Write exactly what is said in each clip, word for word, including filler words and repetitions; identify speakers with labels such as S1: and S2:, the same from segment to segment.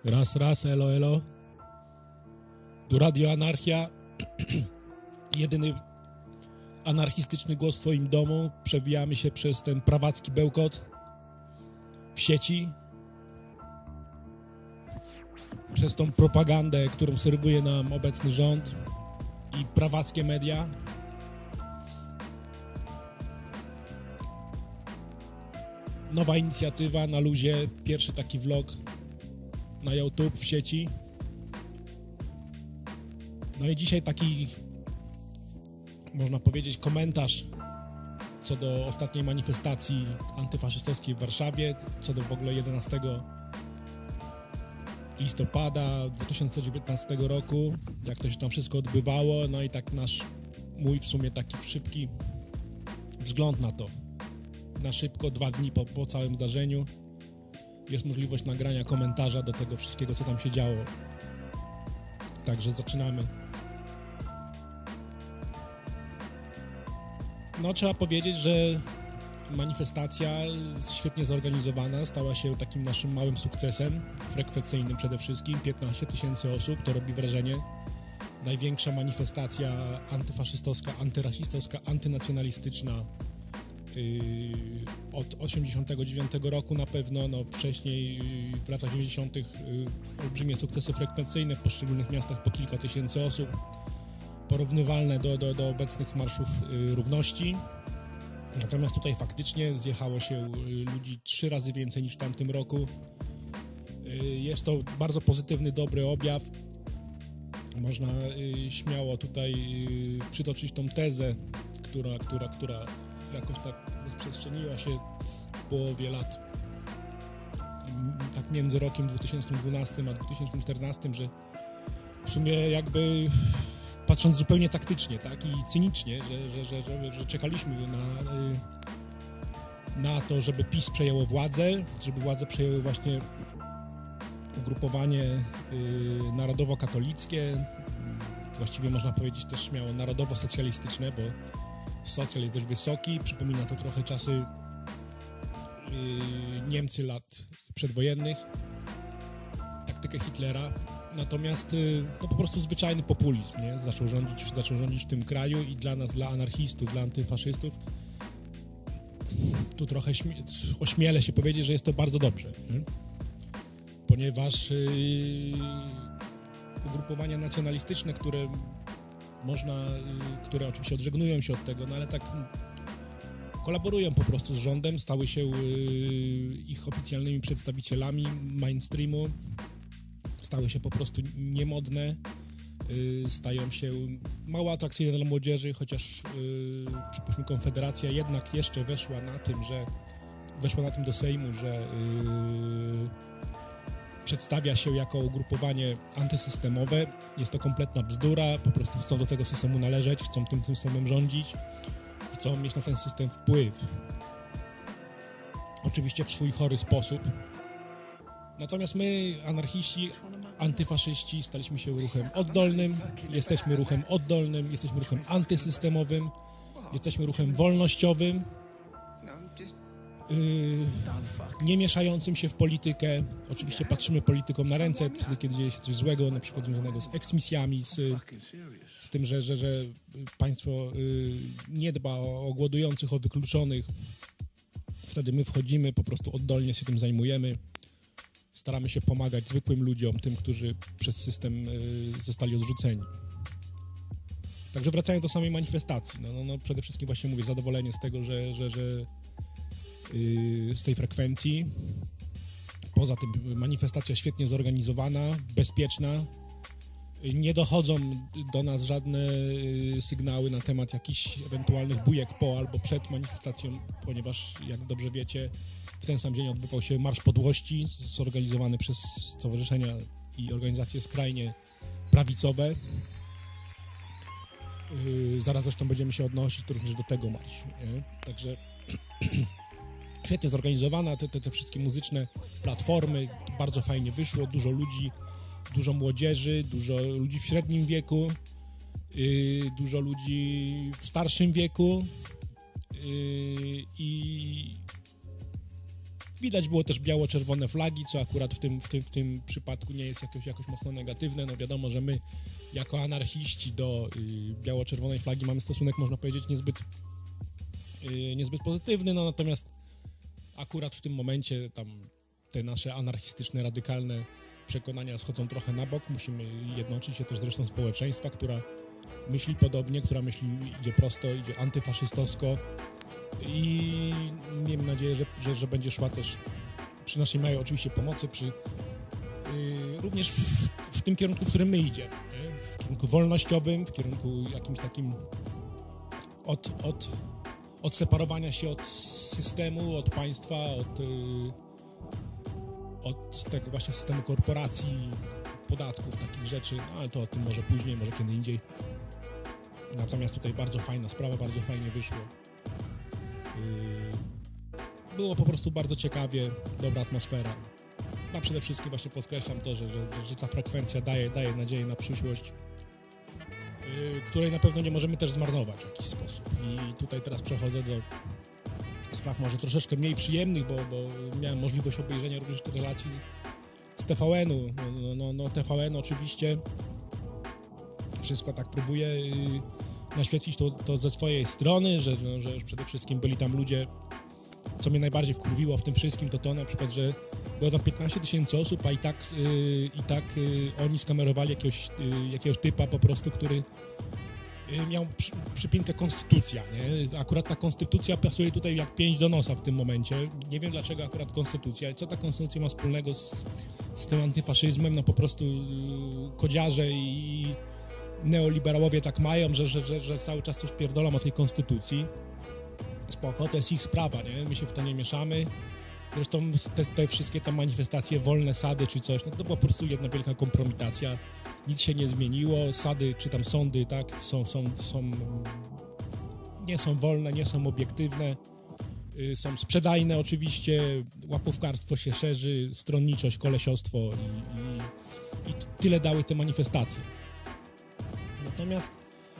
S1: Raz, raz, elo, elo. Tu Radio Anarchia. Jedyny anarchistyczny głos w twoim domu. Przewijamy się przez ten prawacki bełkot w sieci. Przez tą propagandę, którą serwuje nam obecny rząd i prawackie media. Nowa inicjatywa na luzie. Pierwszy taki vlog na YouTube w sieci. No i dzisiaj taki, można powiedzieć, komentarz co do ostatniej manifestacji antyfaszystowskiej w Warszawie, co do w ogóle jedenastego listopada dwa tysiące dziewiętnastego roku, jak to się tam wszystko odbywało, no i tak nasz, mój w sumie taki szybki wzgląd na to. Na szybko, dwa dni po, po całym zdarzeniu jest możliwość nagrania komentarza do tego wszystkiego, co tam się działo. Także zaczynamy. No, trzeba powiedzieć, że manifestacja świetnie zorganizowana stała się takim naszym małym sukcesem, frekwencyjnym przede wszystkim. piętnaście tysięcy osób, to robi wrażenie. Największa manifestacja antyfaszystowska, antyrasistowska, antynacjonalistyczna yy, od osiemdziesiątego dziewiątego roku na pewno. No, wcześniej yy, w latach dziewięćdziesiątych Yy, olbrzymie sukcesy frekwencyjne w poszczególnych miastach po kilka tysięcy osób, porównywalne do, do, do obecnych marszów yy, równości. Natomiast tutaj faktycznie zjechało się ludzi trzy razy więcej niż w tamtym roku. Jest to bardzo pozytywny, dobry objaw. Można śmiało tutaj przytoczyć tą tezę, która, która, która jakoś tak rozprzestrzeniła się w połowie lat, tak między rokiem dwa tysiące dwunastym a dwa tysiące czternastym, że w sumie jakby patrząc zupełnie taktycznie, tak, i cynicznie, że, że, że, że, że czekaliśmy na, na to, żeby PiS przejęło władzę, żeby władzę przejęły właśnie ugrupowanie y, narodowo-katolickie, właściwie można powiedzieć też śmiało narodowo-socjalistyczne, bo socjal jest dość wysoki, przypomina to trochę czasy y, Niemcy lat przedwojennych, taktykę Hitlera. Natomiast no, po prostu zwyczajny populizm, nie? Zaczął rządzić, zaczął rządzić w tym kraju i dla nas, dla anarchistów, dla antyfaszystów, tu trochę śmie- ośmielę się powiedzieć, że jest to bardzo dobrze, nie? Ponieważ yy, ugrupowania nacjonalistyczne, które można, yy, które oczywiście odżegnują się od tego, no ale tak kolaborują po prostu z rządem, stały się yy, ich oficjalnymi przedstawicielami mainstreamu, stały się po prostu niemodne, yy, stają się mało atrakcyjne dla młodzieży, chociaż yy, przypuśćmy Konfederacja jednak jeszcze weszła na tym, że weszła na tym do Sejmu, że yy, przedstawia się jako ugrupowanie antysystemowe. Jest to kompletna bzdura, po prostu chcą do tego systemu należeć, chcą tym systemem rządzić, chcą mieć na ten system wpływ. Oczywiście w swój chory sposób. Natomiast my, anarchiści, antyfaszyści, staliśmy się ruchem oddolnym, jesteśmy ruchem oddolnym, jesteśmy ruchem antysystemowym, jesteśmy ruchem wolnościowym, yy, nie mieszającym się w politykę. Oczywiście patrzymy politykom na ręce, wtedy kiedy dzieje się coś złego, na przykład związanego z eksmisjami, z, z tym, że, że, że państwo yy, nie dba o, o głodujących, o wykluczonych. Wtedy my wchodzimy, po prostu oddolnie się tym zajmujemy. Staramy się pomagać zwykłym ludziom, tym, którzy przez system y, zostali odrzuceni. Także wracając do samej manifestacji, no, no, no przede wszystkim właśnie mówię, zadowolenie z tego, że, że, że y, z tej frekwencji. Poza tym manifestacja świetnie zorganizowana, bezpieczna. Y, nie dochodzą do nas żadne y, sygnały na temat jakichś ewentualnych bujek po albo przed manifestacją, ponieważ jak dobrze wiecie, w ten sam dzień odbywał się Marsz Podłości, zorganizowany przez stowarzyszenia i organizacje skrajnie prawicowe. Yy, zaraz zresztą będziemy się odnosić również do tego marszu, nie? Także świetnie zorganizowana, te, te, te wszystkie muzyczne platformy, bardzo fajnie wyszło, dużo ludzi, dużo młodzieży, dużo ludzi w średnim wieku, yy, dużo ludzi w starszym wieku yy, i Widać było też biało-czerwone flagi, co akurat w tym, w tym, w tym przypadku nie jest jakoś, jakoś mocno negatywne. No wiadomo, że my jako anarchiści do y, biało-czerwonej flagi mamy stosunek, można powiedzieć, niezbyt, y, niezbyt pozytywny, no natomiast akurat w tym momencie tam te nasze anarchistyczne, radykalne przekonania schodzą trochę na bok. Musimy jednoczyć się też z resztą społeczeństwa, która myśli podobnie, która myśli, idzie prosto, idzie antyfaszystowsko i miejmy nadzieję, że, że, że będzie szła też przy naszej małej oczywiście pomocy, przy, yy, również w, w tym kierunku, w którym my idziemy, nie? W kierunku wolnościowym, w kierunku jakimś takim od, od, odseparowania się od systemu, od państwa, od, yy, od tego właśnie systemu korporacji, podatków, takich rzeczy, no ale to o tym może później, może kiedy indziej. Natomiast tutaj bardzo fajna sprawa, bardzo fajnie wyszło. Było po prostu bardzo ciekawie, dobra atmosfera. A przede wszystkim właśnie podkreślam to, że, że, że ta frekwencja daje, daje nadzieję na przyszłość, której na pewno nie możemy też zmarnować w jakiś sposób. I tutaj teraz przechodzę do spraw może troszeczkę mniej przyjemnych, bo, bo miałem możliwość obejrzenia również tej relacji z T V N-u. No, no, no, no T V N oczywiście wszystko tak próbuje naświetlić to, to ze swojej strony, że, no, że przede wszystkim byli tam ludzie, co mnie najbardziej wkurwiło w tym wszystkim, to to na przykład, że było tam piętnaście tysięcy osób, a i tak, yy, i tak yy, oni skamerowali jakiegoś, yy, jakiegoś typa po prostu, który yy, miał przy, przypinkę konstytucja, nie? Akurat ta konstytucja pasuje tutaj jak pięść do nosa w tym momencie. Nie wiem dlaczego akurat konstytucja. Co ta konstytucja ma wspólnego z, z tym antyfaszyzmem? No po prostu yy, kodziarze i neoliberałowie tak mają, że, że, że, że cały czas coś pierdolą o tej konstytucji. Spoko, to jest ich sprawa, nie? My się w to nie mieszamy. Zresztą te, te wszystkie tam manifestacje, wolne sady czy coś, no to po prostu jedna wielka kompromitacja. Nic się nie zmieniło, sady czy tam sądy, tak, są, są, są nie są wolne, nie są obiektywne, yy, są sprzedajne oczywiście, łapówkarstwo się szerzy, stronniczość, kolesiostwo i, i, i tyle dały te manifestacje. Natomiast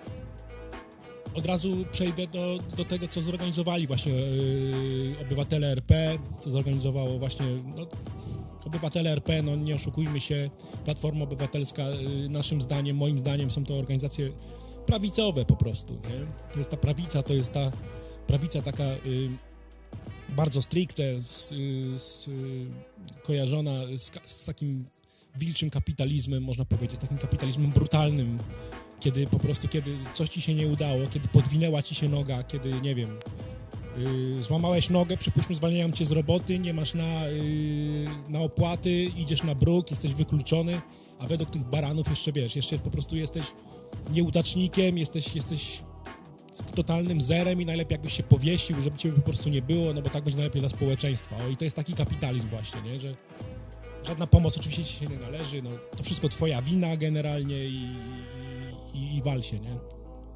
S1: od razu przejdę do, do tego, co zorganizowali właśnie yy, obywatele R P, co zorganizowało właśnie, no, obywatele R P, no nie oszukujmy się, Platforma Obywatelska, yy, naszym zdaniem, moim zdaniem są to organizacje prawicowe po prostu, nie? To jest ta prawica, to jest ta prawica taka yy, bardzo stricte, z, yy, z, yy, kojarzona z, z takim wilczym kapitalizmem, można powiedzieć, z takim kapitalizmem brutalnym, kiedy po prostu, kiedy coś ci się nie udało, kiedy podwinęła ci się noga, kiedy, nie wiem, yy, złamałeś nogę, przypuśćmy, zwalniają cię z roboty, nie masz na, yy, na opłaty, idziesz na bruk, jesteś wykluczony, a według tych baranów jeszcze, wiesz, jeszcze po prostu jesteś nieudacznikiem, jesteś, jesteś totalnym zerem i najlepiej jakbyś się powiesił, żeby ciebie po prostu nie było, no bo tak będzie najlepiej dla społeczeństwa. O, i to jest taki kapitalizm właśnie, nie, że żadna pomoc oczywiście ci się nie należy, no to wszystko twoja wina generalnie i I, i wal się, nie?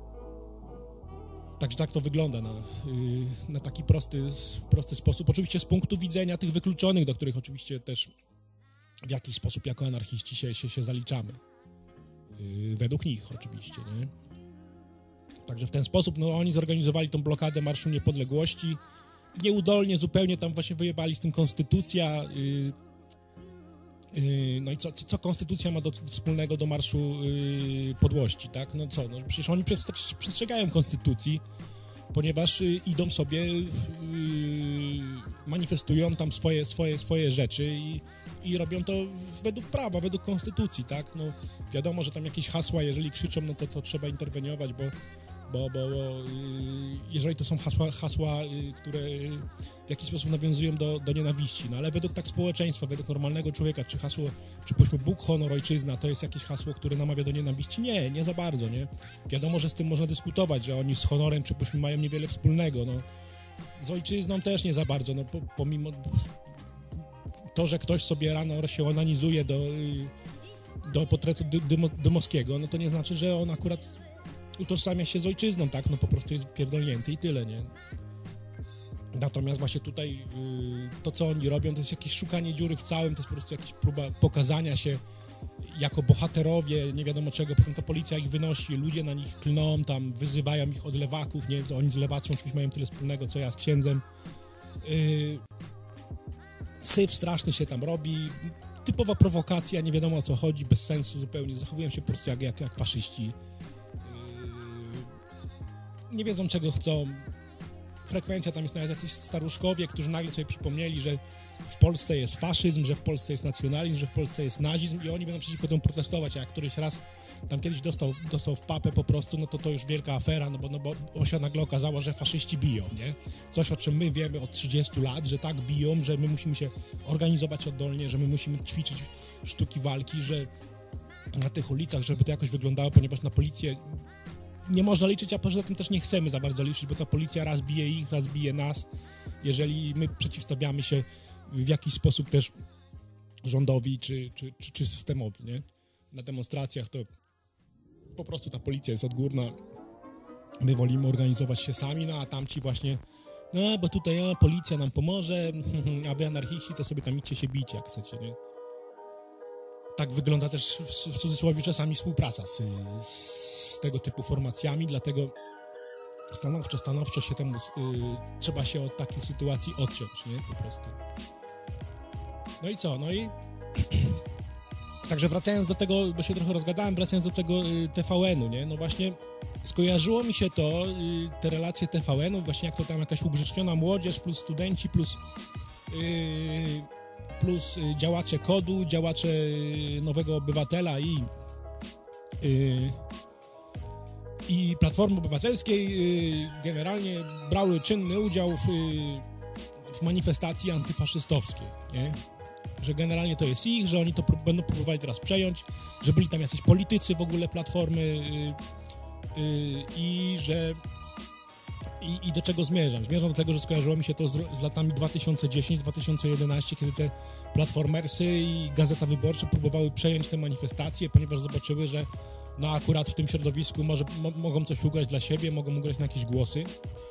S1: Także tak to wygląda na, yy, na taki prosty, prosty sposób. Oczywiście z punktu widzenia tych wykluczonych, do których oczywiście też w jakiś sposób jako anarchiści się, się, się zaliczamy. Yy, według nich oczywiście, nie? Także w ten sposób, no oni zorganizowali tą blokadę Marszu Niepodległości. Nieudolnie zupełnie tam właśnie wyjebali z tym konstytucja. Yy, No i co, co konstytucja ma do, wspólnego do Marszu yy, Podłości, tak? No co, no przecież oni przestrzegają konstytucji, ponieważ yy, idą sobie, yy, manifestują tam swoje, swoje, swoje rzeczy i, i robią to według prawa, według konstytucji, tak? No wiadomo, że tam jakieś hasła, jeżeli krzyczą, no to, to trzeba interweniować, bo Bo, bo, bo yy, jeżeli to są hasła, hasła yy, które yy, w jakiś sposób nawiązują do, do nienawiści, no ale według tak społeczeństwa, według normalnego człowieka, czy hasło, przypuśćmy Bóg, honor, ojczyzna, to jest jakieś hasło, które namawia do nienawiści? Nie, nie za bardzo, nie? Wiadomo, że z tym można dyskutować, że oni z honorem, przypuśćmy, mają niewiele wspólnego, no. Z ojczyzną też nie za bardzo, no po, pomimo to, że ktoś sobie rano się onanizuje do, yy, do portretu Dymo, Dymowskiego, no to nie znaczy, że on akurat utożsamia się z ojczyzną, tak? No po prostu jest pierdolnięty i tyle, nie? Natomiast właśnie tutaj yy, to, co oni robią, to jest jakieś szukanie dziury w całym, to jest po prostu jakaś próba pokazania się jako bohaterowie, nie wiadomo czego, potem ta policja ich wynosi, ludzie na nich klną, tam wyzywają ich od lewaków, nie? To oni z lewacją oczywiście mają tyle wspólnego, co ja z księdzem. Yy, syf straszny się tam robi, typowa prowokacja, nie wiadomo o co chodzi, bez sensu zupełnie, zachowują się po prostu jak, jak, jak faszyści. Yy, nie wiedzą czego chcą. Frekwencja tam jest nawet jacyś staruszkowie, którzy nagle sobie przypomnieli, że w Polsce jest faszyzm, że w Polsce jest nacjonalizm, że w Polsce jest nazizm i oni będą przeciwko temu protestować, a jak któryś raz tam kiedyś dostał, dostał w papę po prostu, no to to już wielka afera, no bo, no bo, bo się nagle okazało, że faszyści biją, nie? Coś, o czym my wiemy od trzydziestu lat, że tak biją, że my musimy się organizować oddolnie, że my musimy ćwiczyć sztuki walki, że na tych ulicach, żeby to jakoś wyglądało, ponieważ na policję nie można liczyć, a poza tym też nie chcemy za bardzo liczyć, bo ta policja raz bije ich, raz bije nas. Jeżeli my przeciwstawiamy się w jakiś sposób też rządowi czy, czy, czy, czy systemowi, nie? Na demonstracjach to po prostu ta policja jest odgórna. My wolimy organizować się sami, no a tamci właśnie, no bo tutaj a, policja nam pomoże, a wy anarchiści to sobie tam idźcie się bić, jak chcecie, nie? Tak wygląda też w, w cudzysłowie czasami współpraca z, z tego typu formacjami, dlatego stanowczo, stanowczo się temu, y, trzeba się od takich sytuacji odciąć, nie? Po prostu. No i co? No i także wracając do tego, bo się trochę rozgadałem, wracając do tego y, T V N-u, nie? No właśnie skojarzyło mi się to, y, te relacje T V N-u, właśnie jak to tam jakaś ugrzeczniona młodzież, plus studenci, plus y, plus działacze kodu, działacze Nowego Obywatela i y, i Platformy Obywatelskiej y, generalnie brały czynny udział w, y, w manifestacji antyfaszystowskiej, nie? Że generalnie to jest ich, że oni to prób- będą próbowali teraz przejąć, że byli tam jacyś politycy w ogóle Platformy y, y, i że I, I do czego zmierzam? Zmierzam do tego, że skojarzyło mi się to z, z latami dwa tysiące dziesiąty do dwa tysiące jedenastego, kiedy te platformersy i Gazeta Wyborcza próbowały przejąć te manifestacje, ponieważ zobaczyły, że no akurat w tym środowisku może, mo, mogą coś ugrać dla siebie, mogą ugrać na jakieś głosy.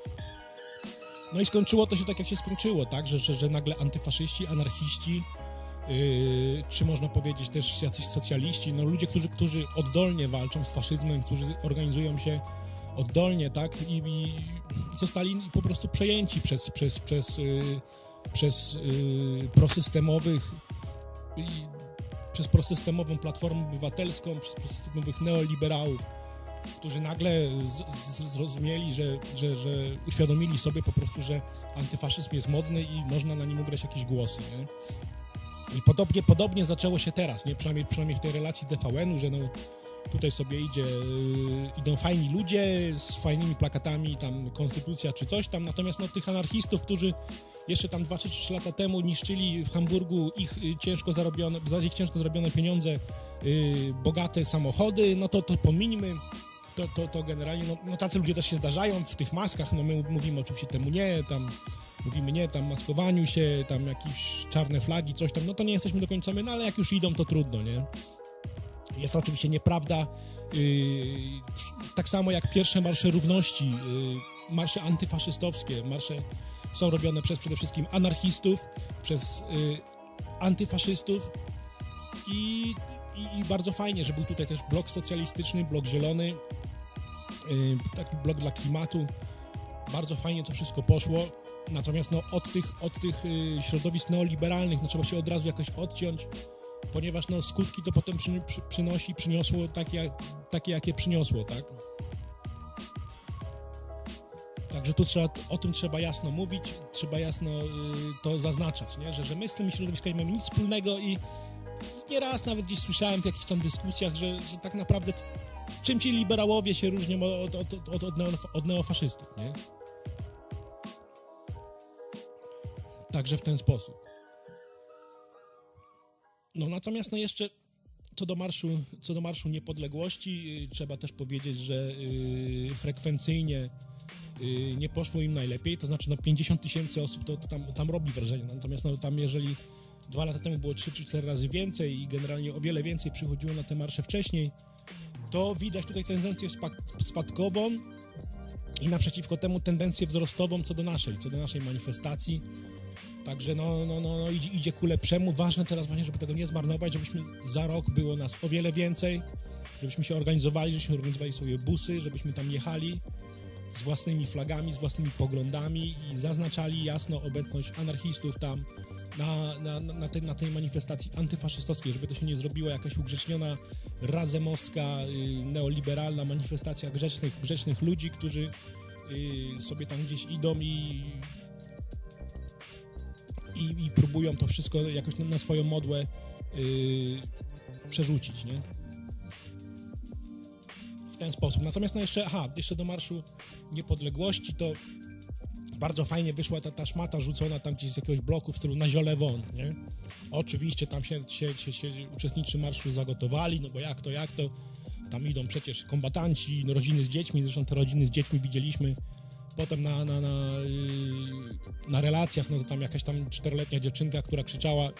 S1: No i skończyło to się tak, jak się skończyło, tak? Że, że, że nagle antyfaszyści, anarchiści, yy, czy można powiedzieć też jacyś socjaliści, no ludzie, którzy, którzy oddolnie walczą z faszyzmem, którzy organizują się oddolnie, tak, i, i zostali po prostu przejęci przez, przez, przez, yy, przez yy, prosystemowych, yy, przez prosystemową Platformę Obywatelską, przez prosystemowych neoliberałów, którzy nagle z, z, zrozumieli, że, że, że uświadomili sobie po prostu, że antyfaszyzm jest modny i można na nim ugrać jakieś głosy, nie? I podobnie, podobnie zaczęło się teraz, nie? Przynajmniej, przynajmniej w tej relacji T V N-u, że no tutaj sobie idzie, yy, idą fajni ludzie z fajnymi plakatami, tam konstytucja czy coś tam, natomiast no tych anarchistów, którzy jeszcze tam dwa czy trzy lata temu niszczyli w Hamburgu ich y, ciężko zarobione, za ich ciężko zarobione pieniądze, y, bogate samochody, no to to pomińmy, to, to, to generalnie, no, no tacy ludzie też się zdarzają w tych maskach, no my mówimy oczywiście temu nie, tam mówimy nie, tam maskowaniu się, tam jakieś czarne flagi, coś tam, no to nie jesteśmy do końca my, no ale jak już idą, to trudno, nie? Jest to oczywiście nieprawda, yy, tak samo jak pierwsze marsze równości, yy, marsze antyfaszystowskie, marsze są robione przez przede wszystkim anarchistów, przez yy, antyfaszystów i, i, i bardzo fajnie, że był tutaj też blok socjalistyczny, blok zielony, yy, taki blok dla klimatu, bardzo fajnie to wszystko poszło, natomiast no, od tych, od tych yy, środowisk neoliberalnych no, trzeba się od razu jakoś odciąć, ponieważ no, skutki to potem przy, przy, przynosi, przyniosło takie, takie, jakie przyniosło, tak? Także tu trzeba, o tym trzeba jasno mówić, trzeba jasno y, to zaznaczać, nie? Że, że my z tymi środowiskami nie mamy nic wspólnego i nieraz nawet gdzieś słyszałem w jakichś tam dyskusjach, że, że tak naprawdę t, czym ci liberałowie się różnią od, od, od, od, neo, od neofaszystów, nie? Także w ten sposób. No natomiast no jeszcze co do marszu, co do marszu niepodległości, yy, trzeba też powiedzieć, że yy, frekwencyjnie yy, nie poszło im najlepiej, to znaczy no pięćdziesiąt tysięcy osób to, to tam, tam robi wrażenie, natomiast no tam jeżeli dwa lata temu było trzy czy cztery razy więcej i generalnie o wiele więcej przychodziło na te marsze wcześniej, to widać tutaj tendencję spadkową i naprzeciwko temu tendencję wzrostową co do naszej, co do naszej manifestacji. Także no, no, no, no idzie, idzie ku lepszemu. Ważne teraz właśnie, żeby tego nie zmarnować, żebyśmy za rok było nas o wiele więcej, żebyśmy się organizowali, żebyśmy organizowali sobie busy, żebyśmy tam jechali z własnymi flagami, z własnymi poglądami i zaznaczali jasno obecność anarchistów tam, na, na, na, tej, na tej manifestacji antyfaszystowskiej, żeby to się nie zrobiła jakaś ugrzeczniona, razemowska, y, neoliberalna manifestacja grzecznych, grzecznych ludzi, którzy y, sobie tam gdzieś idą i, i, i próbują to wszystko jakoś na, na swoją modłę y, przerzucić, nie? W ten sposób. Natomiast no jeszcze, aha, jeszcze do Marszu Niepodległości to bardzo fajnie wyszła ta, ta szmata rzucona tam gdzieś z jakiegoś bloku w stylu na ziole won, nie? Oczywiście tam się, się, się, się uczestnicy marszu zagotowali, no bo jak to, jak to, tam idą przecież kombatanci, no rodziny z dziećmi, zresztą te rodziny z dziećmi widzieliśmy potem na, na, na, yy, na relacjach, no to tam jakaś tam czteroletnia dziewczynka, która krzyczała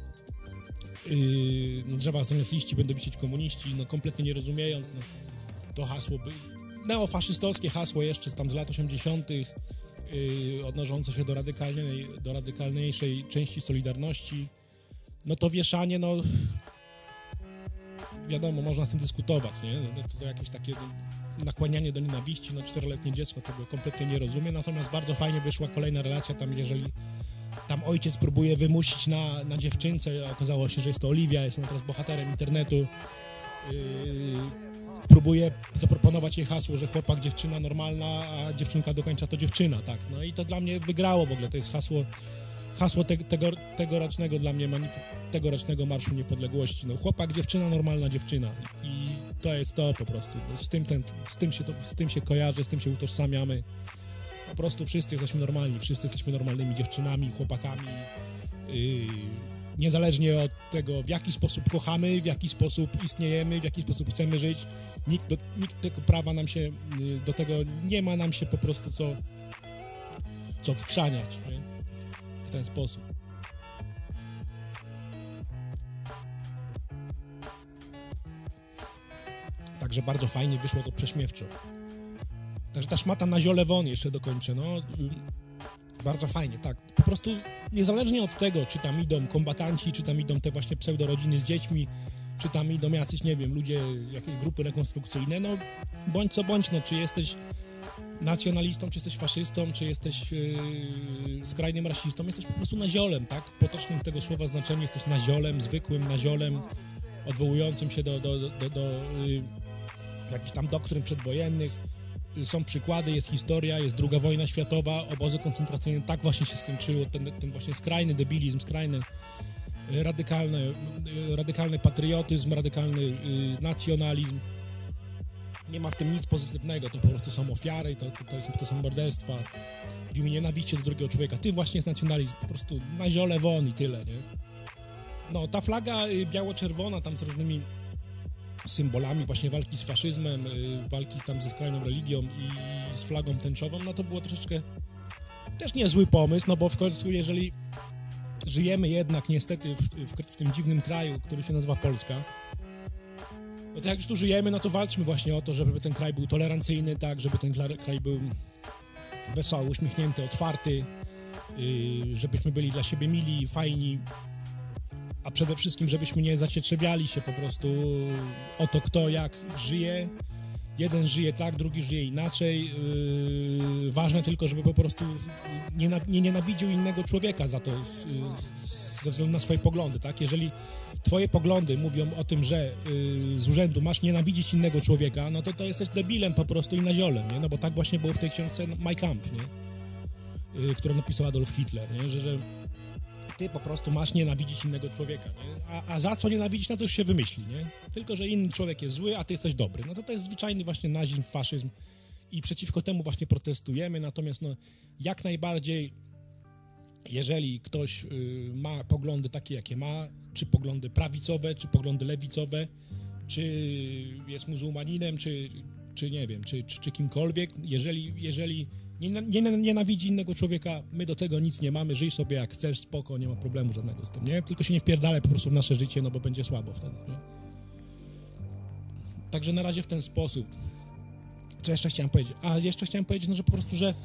S1: yy, na drzewach zamiast liści będą wisieć komuniści, no kompletnie nie rozumiejąc, no to hasło, by, neofaszystowskie hasło jeszcze tam z lat osiemdziesiątych, Yy, odnoszące się do radykalnej, do radykalniejszej części Solidarności, no to wieszanie, no wiadomo, można z tym dyskutować, nie? No, to, to jakieś takie nakłanianie do nienawiści, no czteroletnie dziecko tego kompletnie nie rozumie, natomiast bardzo fajnie wyszła kolejna relacja tam, jeżeli tam ojciec próbuje wymusić na, na dziewczynce, okazało się, że jest to Oliwia, jest ona teraz bohaterem internetu, yy, próbuje zaproponować jej hasło, że chłopak, dziewczyna normalna, a dziewczynka dokończa to dziewczyna, tak, no i to dla mnie wygrało w ogóle, to jest hasło hasło te, tego, tegorocznego dla mnie manif- tegorocznego Marszu Niepodległości, no chłopak, dziewczyna, normalna dziewczyna i to jest to po prostu, no, z, tym ten, z, tym się to, z tym się kojarzy, z tym się utożsamiamy, po prostu wszyscy jesteśmy normalni, wszyscy jesteśmy normalnymi dziewczynami, chłopakami, yy, niezależnie od tego, w jaki sposób kochamy, w jaki sposób istniejemy, w jaki sposób chcemy żyć, nikt, do, nikt tego prawa nam się, do tego nie ma nam się po prostu co, co wchrzaniać, nie? W ten sposób. Także bardzo fajnie wyszło to prześmiewczo. Także ta szmata na ziole won jeszcze dokończę, no... Bardzo fajnie, tak. Po prostu niezależnie od tego, czy tam idą kombatanci, czy tam idą te właśnie pseudorodziny z dziećmi, czy tam idą jacyś, nie wiem, ludzie, jakieś grupy rekonstrukcyjne, no bądź co bądź, no czy jesteś nacjonalistą, czy jesteś faszystą, czy jesteś yy, skrajnym rasistą, jesteś po prostu naziolem, tak? W potocznym tego słowa znaczeniu jesteś naziolem, zwykłym naziolem, odwołującym się do, do, do, do, do yy, jakichś tam doktryn przedwojennych. Są przykłady, jest historia, jest druga wojna światowa, obozy koncentracyjne, tak właśnie się skończyło, ten, ten właśnie skrajny debilizm, skrajny radykalny, radykalny patriotyzm, radykalny y, nacjonalizm. Nie ma w tym nic pozytywnego, to po prostu są ofiary, to, to, to, jest, to są morderstwa w imię nienawiści do drugiego człowieka. Tym właśnie jest nacjonalizm, po prostu na ziole won i tyle, nie? No, ta flaga y, biało-czerwona tam z różnymi symbolami właśnie walki z faszyzmem, y, walki tam ze skrajną religią i z flagą tęczową, no to było troszeczkę też niezły pomysł, no bo w końcu jeżeli żyjemy jednak niestety w, w, w tym dziwnym kraju, który się nazywa Polska, no to jak już tu żyjemy, no to walczmy właśnie o to, żeby ten kraj był tolerancyjny, tak, żeby ten kraj był wesoły, uśmiechnięty, otwarty, yy, żebyśmy byli dla siebie mili, fajni, a przede wszystkim, żebyśmy nie zacietrzewiali się po prostu o to, kto jak żyje. Jeden żyje tak, drugi żyje inaczej. Yy, ważne tylko, żeby po prostu nie, nie nienawidził innego człowieka za to, z, z, ze względu na swoje poglądy, tak? Jeżeli twoje poglądy mówią o tym, że yy, z urzędu masz nienawidzić innego człowieka, no to to jesteś debilem po prostu i naziolem, nie? No bo tak właśnie było w tej książce Mein Kampf, nie? Yy, którą napisał Adolf Hitler, nie? Że, że ty po prostu masz nienawidzić innego człowieka, nie? A, a za co nienawidzić, no to już się wymyśli, nie? Tylko, że inny człowiek jest zły, a ty jesteś dobry. No to to jest zwyczajny właśnie nazizm, faszyzm i przeciwko temu właśnie protestujemy, natomiast no jak najbardziej, jeżeli ktoś y, ma poglądy takie, jakie ma, czy poglądy prawicowe, czy poglądy lewicowe, czy jest muzułmaninem, czy, czy nie wiem, czy, czy, czy kimkolwiek, jeżeli, jeżeli Nie, nie, nienawidzi innego człowieka, my do tego nic nie mamy, żyj sobie jak chcesz, spoko, nie ma problemu żadnego z tym, nie? Tylko się nie wpierdalaj po prostu w nasze życie, no bo będzie słabo wtedy, nie? Także na razie w ten sposób. Co jeszcze chciałem powiedzieć? A jeszcze chciałem powiedzieć, no, że po prostu, że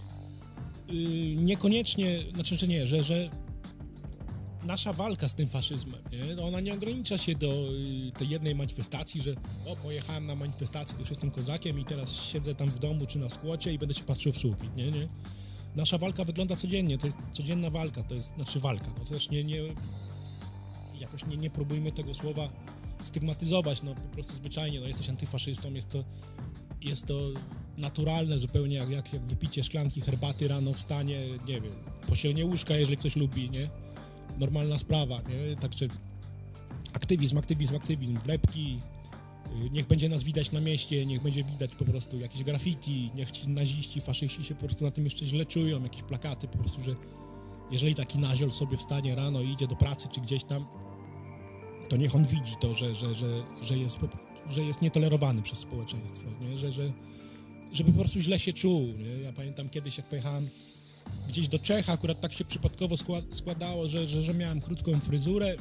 S1: yy, niekoniecznie, znaczy, że nie, że, że nasza walka z tym faszyzmem, nie? No ona nie ogranicza się do y, tej jednej manifestacji, że o, pojechałem na manifestację, to już jestem kozakiem i teraz siedzę tam w domu czy na skłocie i będę się patrzył w sufit, nie, nie? nasza walka wygląda codziennie, to jest codzienna walka, to jest, znaczy walka, no to też nie, nie jakoś nie, nie próbujmy tego słowa stygmatyzować, no po prostu zwyczajnie, no jesteś antyfaszystą, jest to, jest to naturalne zupełnie, jak, jak, jak wypicie szklanki herbaty rano, wstanie, nie wiem, pościelenie łóżka, jeżeli ktoś lubi, nie? Normalna sprawa, nie? Także aktywizm, aktywizm, aktywizm, wlepki, niech będzie nas widać na mieście, niech będzie widać po prostu jakieś graffiti, niech ci naziści, faszyści się po prostu na tym jeszcze źle czują, jakieś plakaty po prostu, że jeżeli taki naziol sobie wstanie rano i idzie do pracy czy gdzieś tam, to niech on widzi to, że, że, że, że, jest, że jest nietolerowany przez społeczeństwo, nie? Że, że, żeby po prostu źle się czuł. Nie? Ja pamiętam kiedyś, jak pojechałem gdzieś do Czech, akurat tak się przypadkowo składało, że, że, że miałem krótką fryzurę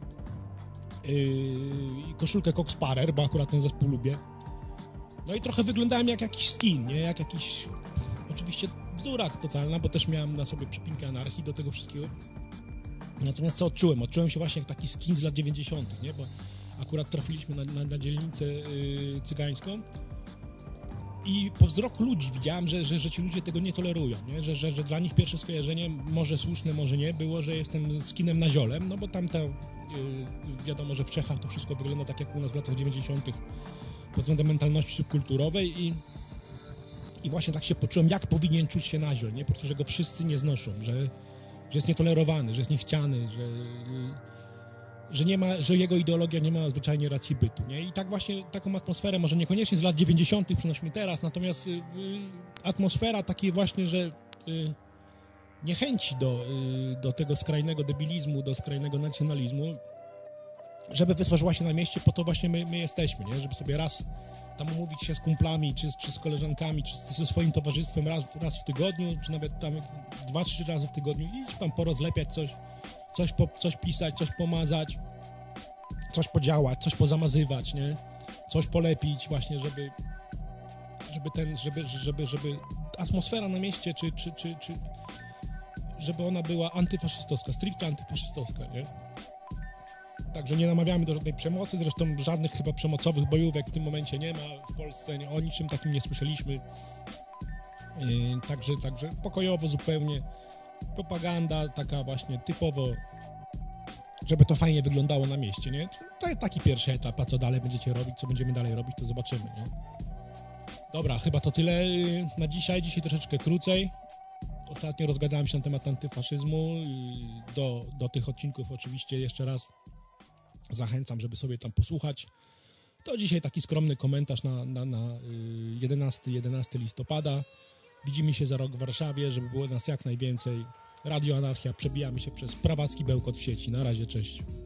S1: i koszulkę Coxparer, bo akurat ten zespół lubię. No i trochę wyglądałem jak jakiś skin, nie? Jak jakiś, oczywiście bzdurak totalna, bo też miałem na sobie przypinkę anarchii do tego wszystkiego. Natomiast co odczułem? Odczułem się właśnie jak taki skin z lat dziewięćdziesiątych, nie? Bo akurat trafiliśmy na, na, na dzielnicę yy, cygańską i po wzroku ludzi widziałem, że, że, że ci ludzie tego nie tolerują, nie? Że, że, że dla nich pierwsze skojarzenie, może słuszne, może nie, było, że jestem skinem naziolem, no bo tam ta, yy, wiadomo, że w Czechach to wszystko wygląda tak jak u nas w latach dziewięćdziesiątych pod względem mentalności subkulturowej i, i właśnie tak się poczułem, jak powinien czuć się naziol, nie? Po prostu, że go wszyscy nie znoszą, że, że jest nietolerowany, że jest niechciany, że... Yy, że nie ma, że jego ideologia nie ma zwyczajnie racji bytu, nie? I tak właśnie taką atmosferę, może niekoniecznie z lat dziewięćdziesiątych przynosimy teraz, natomiast y, y, atmosfera takiej właśnie, że y, niechęci do, y, do tego skrajnego debilizmu, do skrajnego nacjonalizmu, żeby wytworzyła się na mieście, po to właśnie my, my jesteśmy, nie? Żeby sobie raz tam umówić się z kumplami, czy, czy z koleżankami, czy z, ze swoim towarzystwem raz, raz w tygodniu, czy nawet tam dwa, trzy razy w tygodniu i tam porozlepiać coś, Coś, po, coś pisać, coś pomazać, coś podziałać, coś pozamazywać, nie? Coś polepić właśnie, żeby żeby ten, żeby, żeby, żeby atmosfera na mieście, czy, czy, czy, czy żeby ona była antyfaszystowska, stricte antyfaszystowska, nie? Także nie namawiamy do żadnej przemocy, zresztą żadnych chyba przemocowych bojówek w tym momencie nie ma w Polsce, nie, o niczym takim nie słyszeliśmy. Yy, także, także pokojowo zupełnie. Propaganda taka właśnie typowo, żeby to fajnie wyglądało na mieście, nie? To jest taki pierwszy etap, a co dalej będziecie robić, co będziemy dalej robić, to zobaczymy, nie? Dobra, chyba to tyle na dzisiaj, dzisiaj troszeczkę krócej. Ostatnio rozgadałem się na temat antyfaszyzmu, do, do tych odcinków oczywiście jeszcze raz zachęcam, żeby sobie tam posłuchać. To dzisiaj taki skromny komentarz na, na, na jedenastego listopada. Widzimy się za rok w Warszawie, żeby było nas jak najwięcej. Radio Anarchia, przebijamy się przez prawacki bełkot w sieci. Na razie, cześć.